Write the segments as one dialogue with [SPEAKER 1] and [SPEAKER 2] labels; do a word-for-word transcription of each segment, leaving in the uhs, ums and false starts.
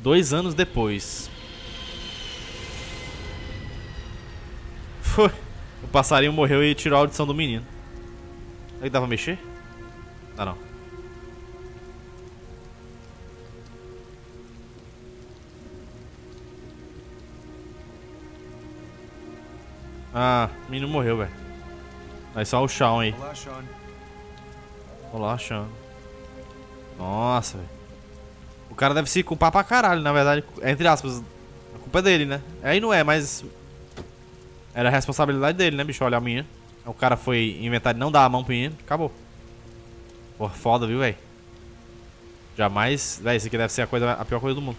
[SPEAKER 1] Dois anos depois. Foi. O passarinho morreu e tirou a audição do menino. Será que dá pra mexer? Ah, não. Ah, o menino morreu, velho. Aí só o Shawn aí.
[SPEAKER 2] Olá, Sean.
[SPEAKER 1] Olá, Shawn. Nossa, velho. O cara deve se culpar pra caralho, na verdade. Entre aspas, a culpa é dele, né? Aí não é, mas... Era a responsabilidade dele, né, bicho? Olha a minha. O cara foi inventar de não dar a mão pro menino. Acabou. Porra, foda, viu, velho? Jamais... Véi, isso aqui deve ser a, coisa, a pior coisa do mundo.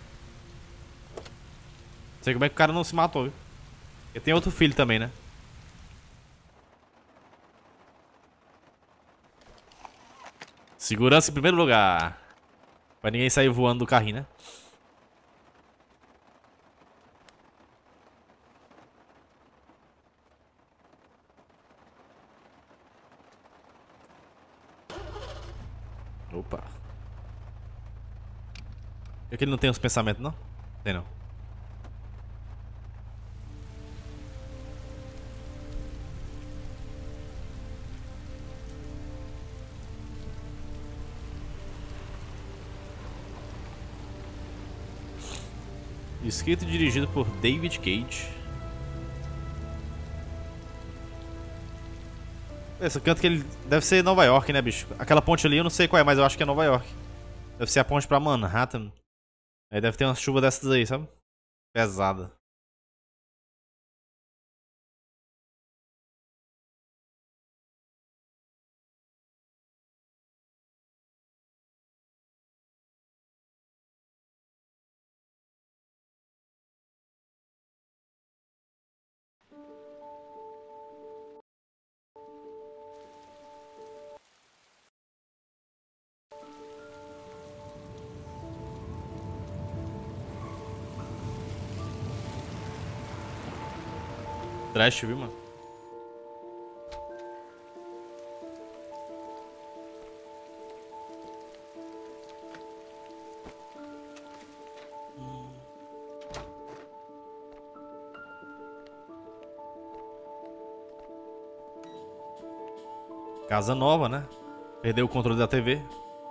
[SPEAKER 1] Não sei como é que o cara não se matou, viu? Porque tem outro filho também, né? Segurança em primeiro lugar. Pra ninguém sair voando do carrinho, né? Opa. Por que ele não tem os pensamentos, não? Tem não. Escrito e dirigido por David Cage. Esse canto que ele... Deve ser Nova York, né, bicho? Aquela ponte ali eu não sei qual é, mas eu acho que é Nova York. Deve ser a ponte pra Manhattan. Aí deve ter uma chuva dessas aí, sabe? Pesada. Trash, viu, mano? Casa nova, né? Perdeu o controle da T V.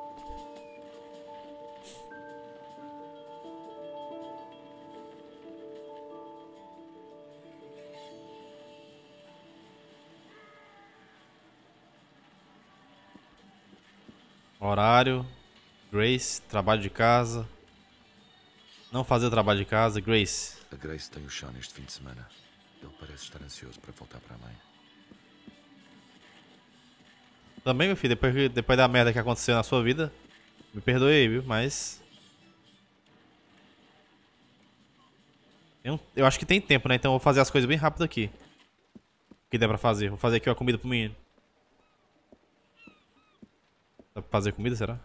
[SPEAKER 1] Horário. Grace, trabalho de casa. Não fazer o trabalho de casa, Grace.
[SPEAKER 2] A Grace tem o Sean este fim de semana. Ele parece estar ansioso para voltar para a mãe.
[SPEAKER 1] Também, meu filho, depois, que- depois da merda que aconteceu na sua vida, me perdoe aí, viu? Mas... Eu, eu acho que tem tempo, né? Então eu vou fazer as coisas bem rápido aqui. O que der pra fazer. Vou fazer aqui uma comida pro menino. Dá pra fazer comida, será?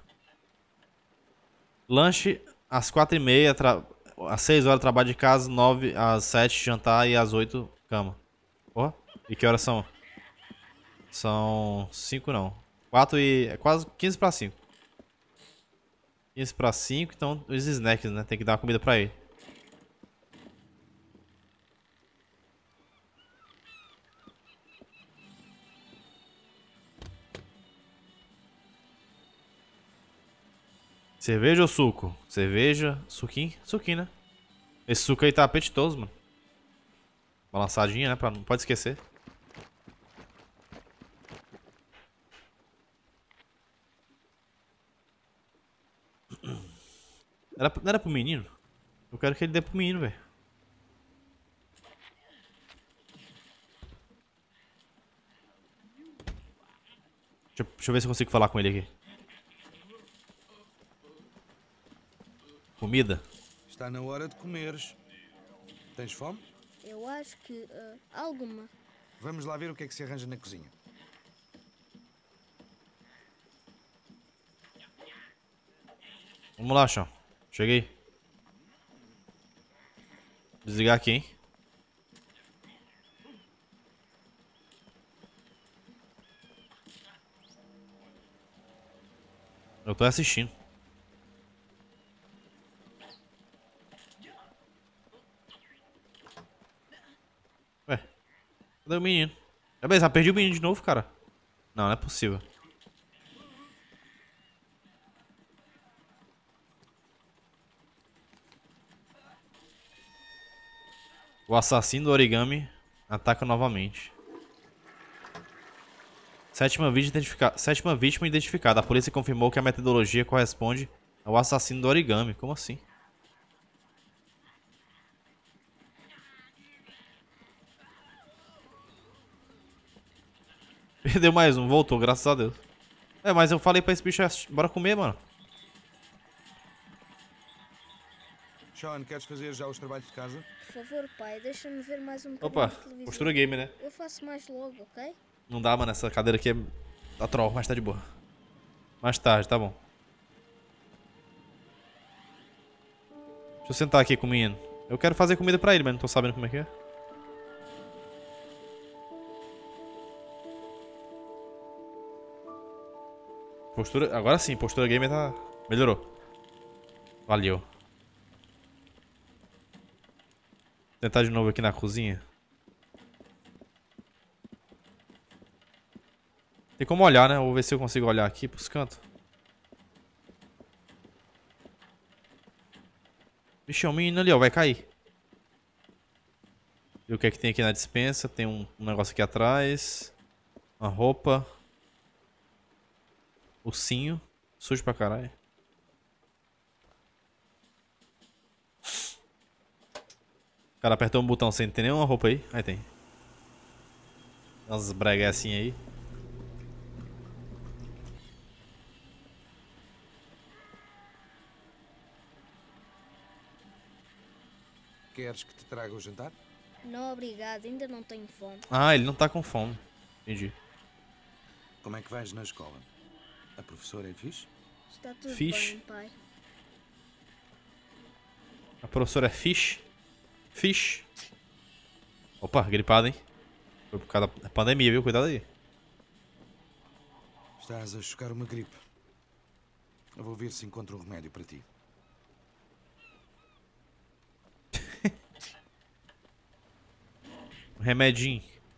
[SPEAKER 1] Lanche às quatro e meia, tra... às seis horas trabalho de casa, nove às sete jantar e às oito cama. Porra. E que horas são? São cinco não. quatro e... é quase quinze pra cinco. quinze pra cinco, então os snacks, né? Tem que dar uma comida pra ele. Cerveja ou suco? Cerveja, suquinho? Suquinho, né? Esse suco aí tá apetitoso, mano. Balançadinha, né? Pra... Não pode esquecer. Era, não era pro menino? Eu quero que ele dê pro menino, velho. Deixa, eu- deixa eu ver se eu consigo falar com ele aqui. Comida?
[SPEAKER 3] Está na hora de comeres. Tens fome?
[SPEAKER 4] Eu acho que ah, alguma.
[SPEAKER 3] Vamos lá ver o que é que se arranja na cozinha.
[SPEAKER 1] Vamos lá, chão. Cheguei. Desligar aqui, hein? Eu tô assistindo. Cadê o menino? É beleza, perdi o menino de novo, cara. Não, não é possível. O assassino do origami ataca novamente. Sétima vítima, identifica... Sétima vítima identificada. A polícia confirmou que a metodologia corresponde ao assassino do origami. Como assim? Perdeu mais um, voltou, graças a Deus. É, mas eu falei pra esse bicho, bora comer, mano.
[SPEAKER 3] Sean, queres fazer já os trabalhos de casa?
[SPEAKER 4] Por favor, pai, deixa-me ver mais um
[SPEAKER 1] Opa,
[SPEAKER 4] bocadinho de televisão.
[SPEAKER 1] postura gamer, né?
[SPEAKER 4] Eu faço mais logo, ok?
[SPEAKER 1] Não dá, mano, essa cadeira aqui é... tá troll, mas tá de boa. Mais tarde, tá bom. Deixa eu sentar aqui com o menino. Eu quero fazer comida pra ele, mas não tô sabendo como é que é. Postura... Agora sim, postura gamer tá... melhorou. Valeu. Tentar de novo aqui na cozinha. Tem como olhar, né? Vou ver se eu consigo olhar aqui pros cantos. Vixe, é um menino ali, ó. Vai cair. E o que é que tem aqui na dispensa? Tem um, um negócio aqui atrás. Uma roupa. Ursinho. Sujo pra caralho. O cara apertou um botão sem ter nenhuma roupa aí. Aí tem. Umas breguecinhas aí.
[SPEAKER 3] Queres que te traga o jantar?
[SPEAKER 4] Não, obrigado, ainda não tenho fome.
[SPEAKER 1] Ah, ele não tá com fome. Entendi.
[SPEAKER 3] Como é que vais na escola? A professora é fixe?
[SPEAKER 4] Está tudo
[SPEAKER 1] Fixe.
[SPEAKER 4] bem, pai.
[SPEAKER 1] A professora é Fish. Fish. Opa, gripado, hein? Foi por causa da pandemia, viu? Cuidado aí.
[SPEAKER 3] Estás a chocar uma gripe. Eu vou ver se encontro um remédio para ti.
[SPEAKER 1] Um remedinho.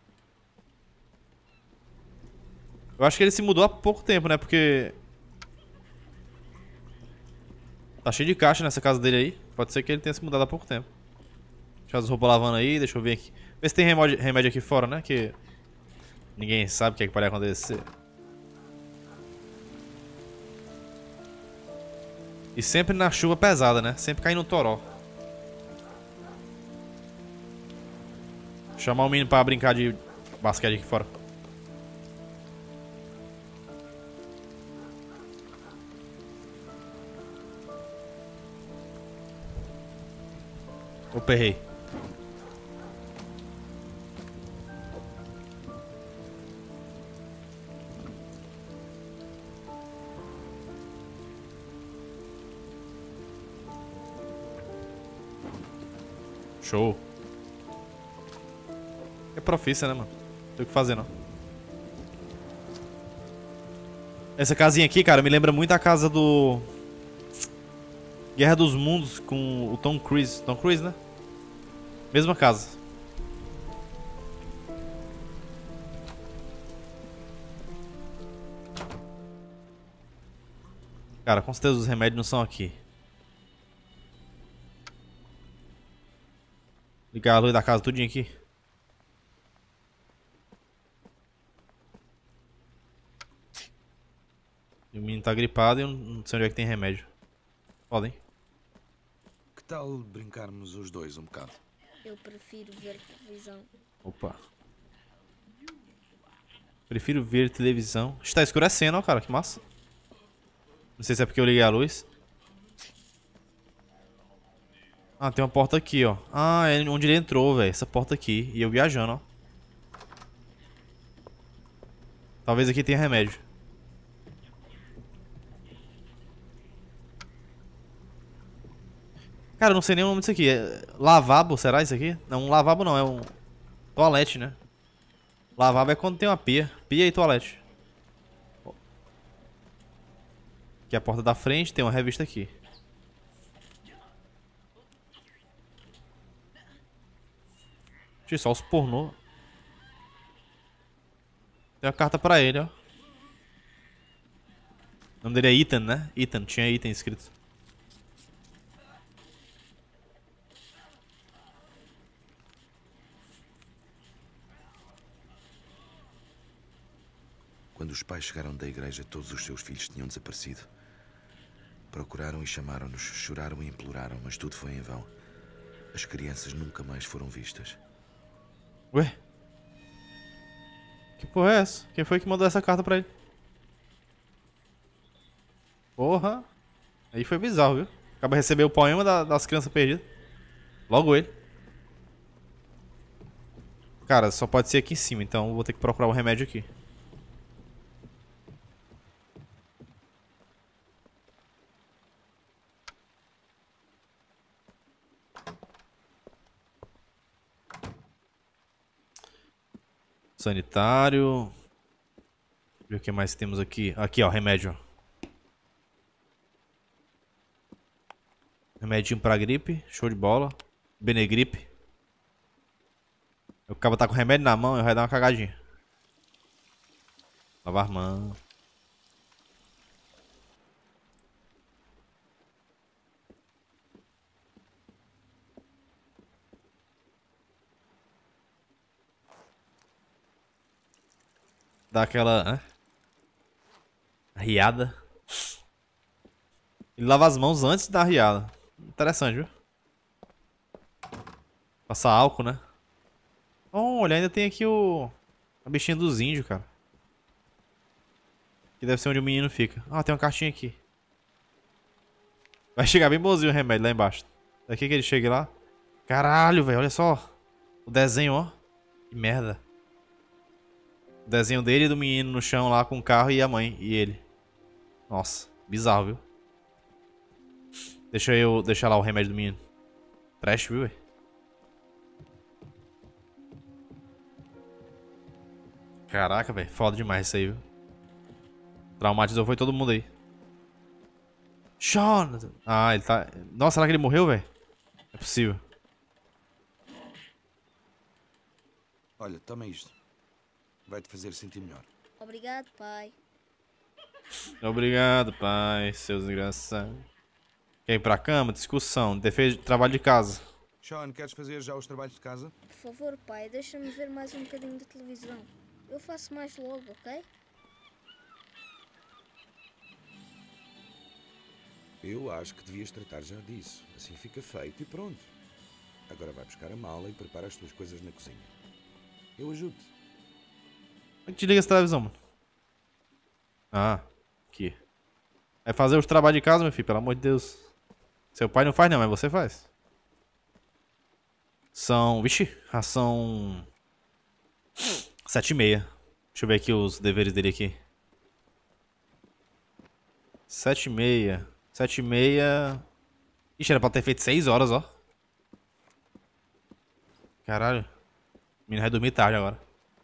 [SPEAKER 1] Eu acho que ele se mudou há pouco tempo, né? Porque... tá cheio de caixa nessa casa dele aí. Pode ser que ele tenha se mudado há pouco tempo. Deixa as roupas lavando aí, deixa eu ver aqui. Vê se tem remédio, remédio aqui fora, né? Que... ninguém sabe o que é que pode acontecer. E sempre na chuva pesada, né? Sempre caindo no toró. Chamar o menino pra brincar de basquete aqui fora. Opa, errei. Show. É profissa, né, mano? Não tem o que fazer, não. Essa casinha aqui, cara, me lembra muito a casa do... Guerra dos Mundos com o Tom Cruise. Tom Cruise, né? Mesma casa. Cara, com certeza os remédios não são aqui. Ligar a luz da casa tudinho aqui. E o menino tá gripado e eu não sei onde é que tem remédio. Podem.
[SPEAKER 3] Que tal brincarmos os dois um bocado?
[SPEAKER 4] Eu prefiro ver televisão.
[SPEAKER 1] Opa. Prefiro ver televisão. Está escurecendo, ó, cara. Que massa. Não sei se é porque eu liguei a luz. Ah, tem uma porta aqui, ó. Ah, é onde ele entrou, velho. Essa porta aqui. E eu viajando, ó. Talvez aqui tenha remédio. Cara, eu não sei nem o nome disso aqui. É lavabo, será isso aqui? Não, um lavabo não, é um toalete, né? Lavabo é quando tem uma pia. Pia e toalete. Aqui é a porta da frente, tem uma revista aqui. Deixa só os pornô. Tem a carta pra ele, ó. O nome dele é Ethan, né? Ethan, tinha Ethan escrito.
[SPEAKER 2] Quando os pais chegaram da igreja, todos os seus filhos tinham desaparecido. Procuraram e chamaram-nos, choraram e imploraram, mas tudo foi em vão. As crianças nunca mais foram vistas.
[SPEAKER 1] Ué? Que porra é essa? Quem foi que mandou essa carta pra ele? Porra. Aí foi bizarro, viu? Acaba de receber o poema da- das crianças perdidas. Logo ele. Cara, só pode ser aqui em cima, então eu vou ter que procurar o remédio aqui. Sanitário. Deixa eu ver o que mais temos aqui. Aqui, ó, remédio. Remedinho pra gripe. Show de bola. Benegripe. O cara tá com remédio na mão e vai dar uma cagadinha. Lavar mão. Dá aquela... Né? Riada. Ele lava as mãos antes da riada. Interessante, viu? Passar álcool, né? Oh, olha, ainda tem aqui o... A bichinha dos índios, cara. Que deve ser onde o menino fica. Ah, tem uma cartinha aqui. Vai chegar bem bonzinho o remédio lá embaixo. Daqui que ele chega lá. Caralho, velho, olha só. O desenho, ó. Que merda. O desenho dele e do menino no chão lá com o carro e a mãe e ele. Nossa, bizarro, viu? Deixa eu deixar lá o remédio do menino. Trash, viu, velho? Caraca, velho. Foda demais isso aí, viu? Traumatizou foi todo mundo aí. Sean! Ah, ele tá... Nossa, será que ele morreu, velho? É possível.
[SPEAKER 3] Olha, toma isto. Vai-te fazer sentir melhor.
[SPEAKER 4] Obrigado, pai.
[SPEAKER 1] Obrigado, pai, seus engraçados. Quer ir pra cama? Discussão. Defesa de trabalho de casa.
[SPEAKER 3] Sean, queres fazer já os trabalhos de casa?
[SPEAKER 4] Por favor, pai, deixa-me ver mais um bocadinho de televisão. Eu faço mais logo, ok?
[SPEAKER 3] Eu acho que devias tratar já disso. Assim fica feito e pronto. Agora vai buscar a mala e prepara as tuas coisas na cozinha. Eu ajudo-te.
[SPEAKER 1] Como é que desliga essa televisão, mano? Ah, aqui. É fazer os trabalhos de casa, meu filho, pelo amor de Deus. Seu pai não faz não, mas você faz. São... Vixe, já são... Sete e meia. Deixa eu ver aqui os deveres dele aqui. Sete e meia. Sete e meia... Ixi, era pra ter feito seis horas, ó. Caralho. O menino vai dormir tarde agora.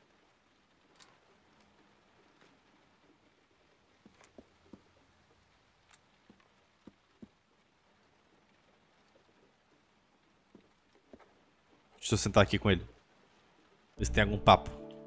[SPEAKER 1] Deixa eu sentar aqui com ele. Ver se tem algum papo.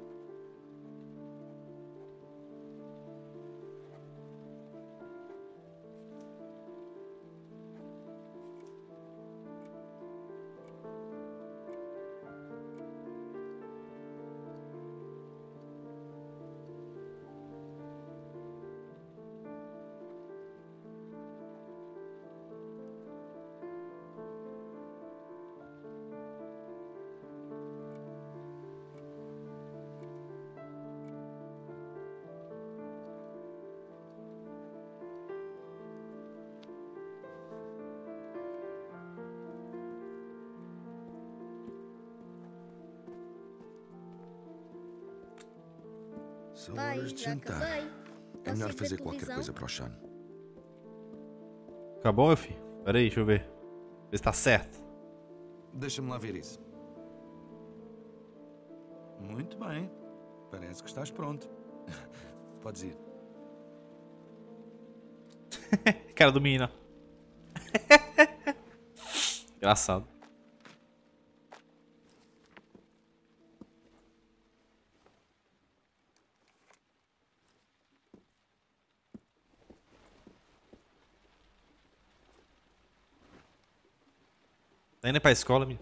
[SPEAKER 3] São
[SPEAKER 4] Pai,
[SPEAKER 3] horas de
[SPEAKER 4] já
[SPEAKER 3] jantar.
[SPEAKER 4] acabei.
[SPEAKER 2] É
[SPEAKER 4] Posso
[SPEAKER 2] melhor
[SPEAKER 4] ir ver
[SPEAKER 2] fazer qualquer
[SPEAKER 4] televisão?
[SPEAKER 2] coisa para o Sean.
[SPEAKER 1] Acabou, meu filho? Pera aí, deixa eu ver. Ver se tá certo.
[SPEAKER 3] Deixa-me lá ver isso. Muito bem. Parece que estás pronto. Podes ir.
[SPEAKER 1] Cara do menino. Engraçado. Tá indo pra escola, menino.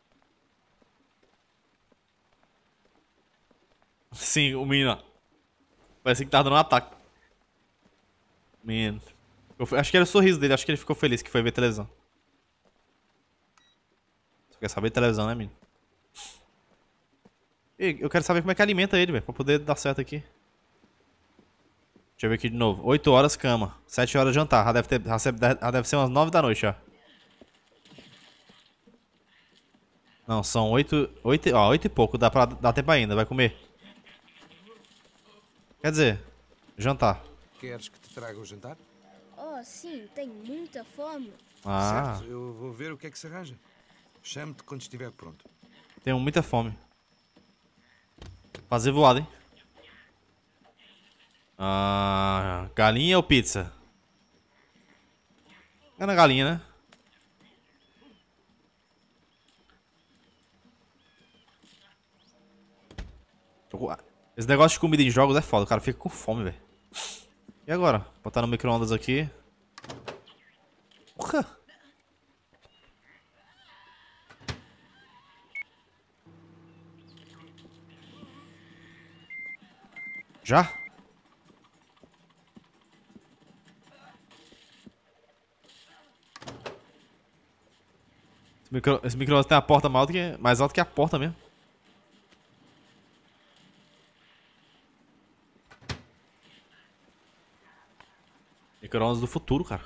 [SPEAKER 1] Sim, o menino, ó. Parece que tá dando um ataque. Menino. Eu, acho que era o sorriso dele, acho que ele ficou feliz que foi ver televisão. Você quer saber de televisão, né, menino? E eu quero saber como é que alimenta ele, velho, pra poder dar certo aqui. Deixa eu ver aqui de novo. oito horas cama, sete horas jantar. Já deve, ter, já deve ser umas nove da noite já. Não, são oito, oito, ó, oito e pouco, dá, pra, dá tempo ainda, vai comer. Quer dizer, jantar.
[SPEAKER 3] Queres que te traga o jantar?
[SPEAKER 4] Oh, sim, tenho muita fome.
[SPEAKER 1] Ah,
[SPEAKER 3] Certo, eu vou ver o que é que se arranja. Chame-te quando estiver pronto.
[SPEAKER 1] tenho muita fome. Fazer voada, hein? Ah, galinha ou pizza? É na galinha, né? Esse negócio de comida em jogos é foda, o cara fica com fome, velho. E agora? Botar no micro-ondas aqui. Porra! Já? Esse micro- esse micro-ondas tem a porta mais alta que, mais alta que a porta mesmo. Micro-ondas do futuro, cara.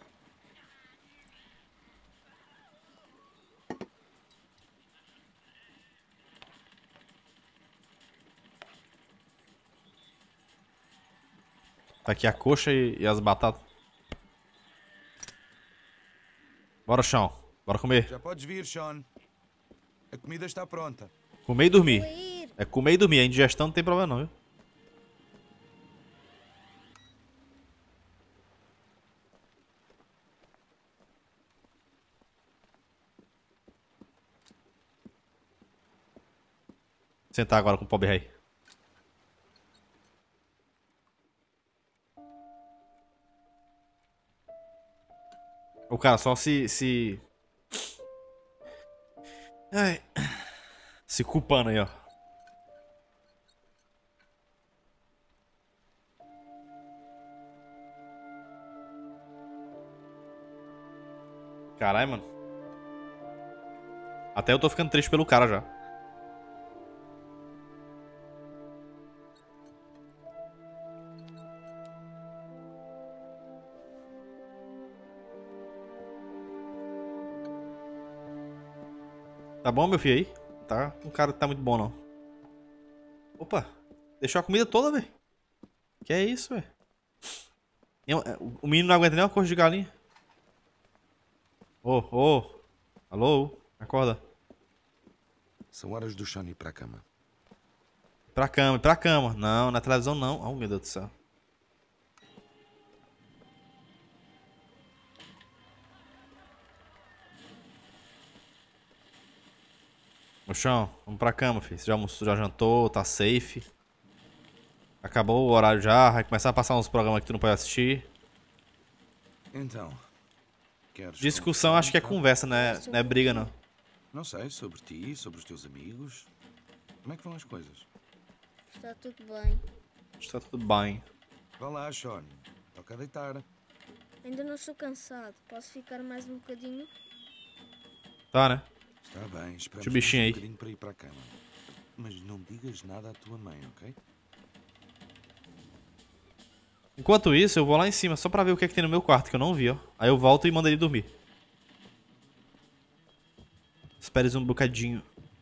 [SPEAKER 1] Tá aqui a coxa e, e as batatas. Bora, chão. Bora comer.
[SPEAKER 3] Já podes vir, Sean. A comida está pronta.
[SPEAKER 1] Comer e dormir.
[SPEAKER 4] Vou ir.
[SPEAKER 1] É comer e dormir. A indigestão não tem problema não, viu? Sentar agora com o pobre rei. O cara só se... se... Ai. Se culpando aí, ó. Caralho, mano. Até eu tô ficando triste pelo cara já. Tá bom, meu filho aí? Tá, o cara tá muito bom, não. Opa, deixou a comida toda, velho. Que é isso, velho? O menino não aguenta nem uma coxa de galinha. Ô, ô. Alô? Acorda.
[SPEAKER 3] São horas do Sean ir para a cama.
[SPEAKER 1] Pra cama, pra cama. Não, na televisão não. Oh, meu Deus do céu. Ô, chão, vamos pra cama, filho. Você já almoçou, já jantou, tá safe. Acabou o horário já, vai começar a passar uns programas que tu não pode assistir.
[SPEAKER 3] Então, queres...
[SPEAKER 1] Discussão acho que é conversa, né? Não é briga, não.
[SPEAKER 3] Não sei, sobre ti, sobre os teus amigos. Como é que vão as coisas?
[SPEAKER 4] Está tudo bem.
[SPEAKER 1] Está tudo bem.
[SPEAKER 3] Vá lá, Sean. Toca a deitar.
[SPEAKER 4] Ainda não estou cansado. Posso ficar mais um bocadinho?
[SPEAKER 1] Tá, né?
[SPEAKER 3] Está bem, esperamos
[SPEAKER 1] Deixa o bichinho
[SPEAKER 3] mais
[SPEAKER 1] aí.
[SPEAKER 3] um bocadinho para ir para a cama. Mas não digas nada à tua mãe, ok?
[SPEAKER 1] Enquanto isso, eu vou lá em cima só pra ver o que é que tem no meu quarto, que eu não vi, ó. Aí eu volto e mando ele dormir. Esperes um bocadinho.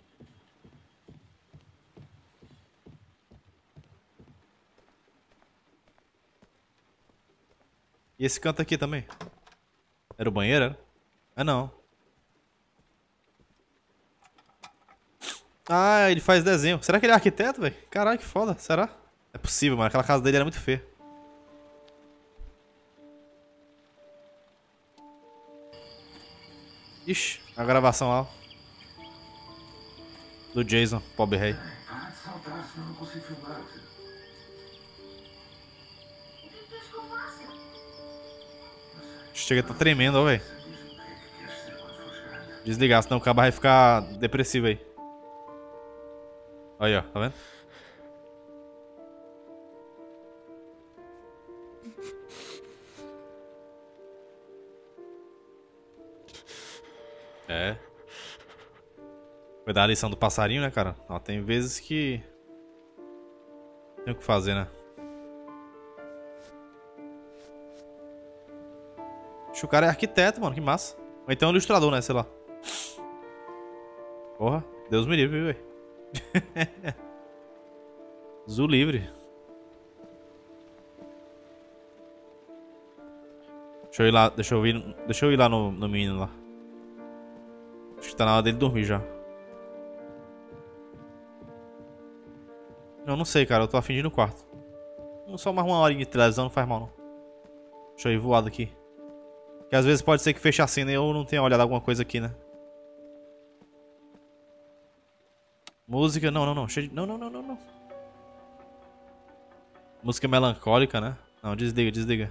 [SPEAKER 1] E esse canto aqui também? Era o banheiro, era? Ah, não. Ah, ele faz desenho. Será que ele é arquiteto, velho? Caralho, que foda. Será? É possível, mano. Aquela casa dele era muito feia. Ixi, a gravação lá. Do Jason, pobre rei.
[SPEAKER 5] Para de saltar, senão não consigo filmar. O que queres que eu faça?
[SPEAKER 1] Chega, tá tremendo, ó, velho.
[SPEAKER 5] Diz-me o que é que queres ser quando fores grande.
[SPEAKER 1] Desligar, senão o cabo vai ficar depressivo aí. Aí, ó, tá vendo? É. Foi dar a lição do passarinho, né, cara? Ó, tem vezes que... Tem o que fazer, né? Acho que o cara é arquiteto, mano, que massa. Ou então é um ilustrador, né, sei lá. Porra, Deus me livre, viu, velho? Zu livre. Deixa eu ir lá, deixa eu ir, deixa eu ir lá no, no menino lá. Acho que tá na hora dele dormir já. Não, não sei, cara, eu tô afim de ir no quarto. Só mais uma horinha de televisão não faz mal, não. Deixa eu ir voado aqui. Que às vezes pode ser que feche a cena e eu não tenha olhado alguma coisa aqui, né? Música, não, não, não. Cheio de... Não, não, não, não, não. Música melancólica, né? Não, desliga, desliga.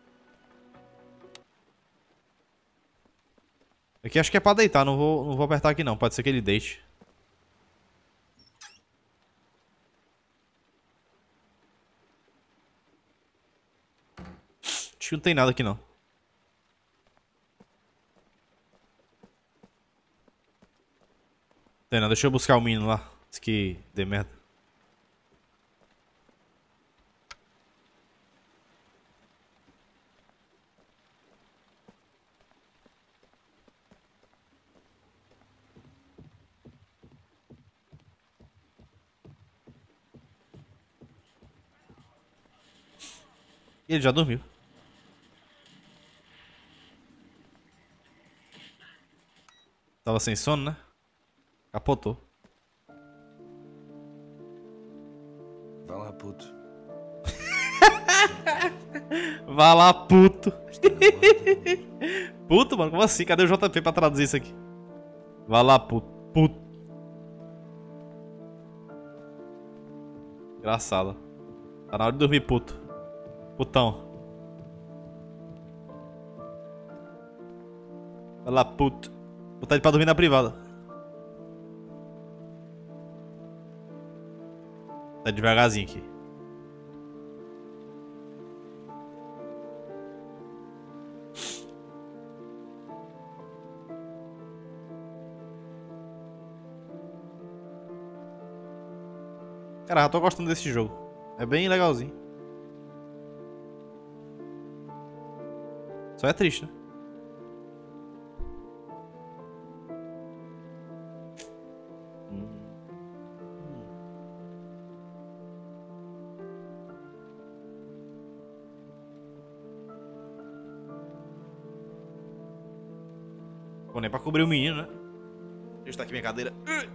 [SPEAKER 1] Aqui acho que é pra deitar, não vou, não vou apertar aqui não. Pode ser que ele deite. Acho que não tem nada aqui não. Tem nada, deixa eu buscar o menino lá. Diz que dê merda. E ele já dormiu. Tava sem sono, né? Capotou.
[SPEAKER 3] Vá lá, puto.
[SPEAKER 1] Vá lá, puto. Puto, mano? Como assim? Cadê o J P pra traduzir isso aqui? Vá lá, puto. Puto. Engraçado. Tá na hora de dormir, puto. Putão. Vai lá, puto. Botar ele pra dormir na privada. Tá devagarzinho aqui. Cara, eu tô gostando desse jogo. É bem legalzinho. Só é triste, né? Pô, nem pra cobrir o menino, né? Deixa eu estar aqui minha cadeira.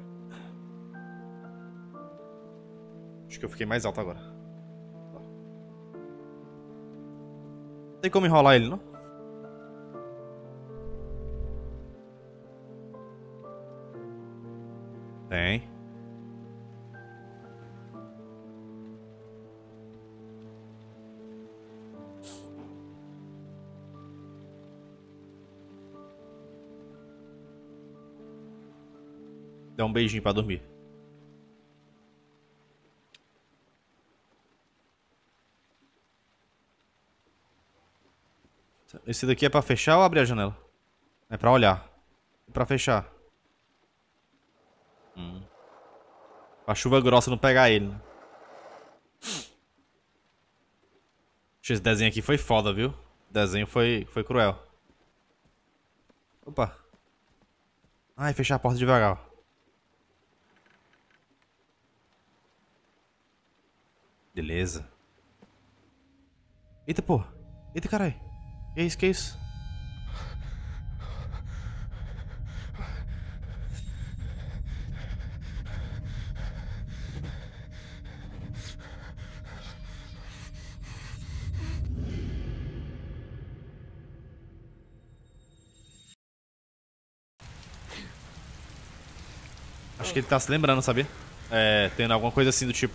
[SPEAKER 1] Acho que eu fiquei mais alto agora. Tem como enrolar ele, não? Tem. Dá um beijinho pra dormir. Esse daqui é pra fechar ou abrir a janela? É pra olhar. É pra fechar. Hum. A chuva grossa não pegar ele, né? Esse desenho aqui foi foda, viu? O desenho foi, foi cruel. Opa. Ai, fechar a porta devagar. Beleza. Eita, pô. Eita, caralho. Que isso, que isso? Acho que ele tá se lembrando, sabia? É, tendo alguma coisa assim do tipo.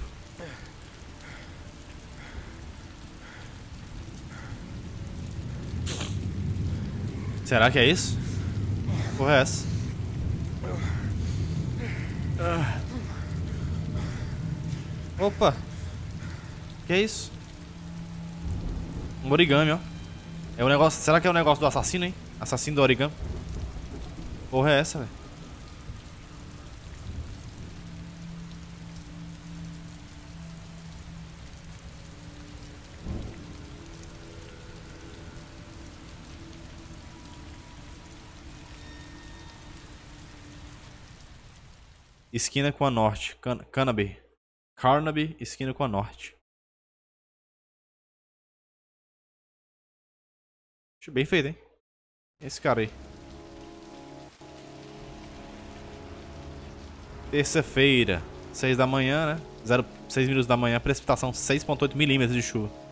[SPEAKER 1] Será que é isso? Porra, é essa? Opa! Que é isso? Um origami, ó. É o negócio. Será que é o negócio do assassino, hein? Assassino do origami. Porra é essa, velho? Esquina com a norte. Can Carnaby. Carnaby, esquina com a norte. Bem feito, hein? Esse cara aí. Terça-feira, seis da manhã, né? zero, seis minutos da manhã, precipitação seis ponto oito milímetros de chuva.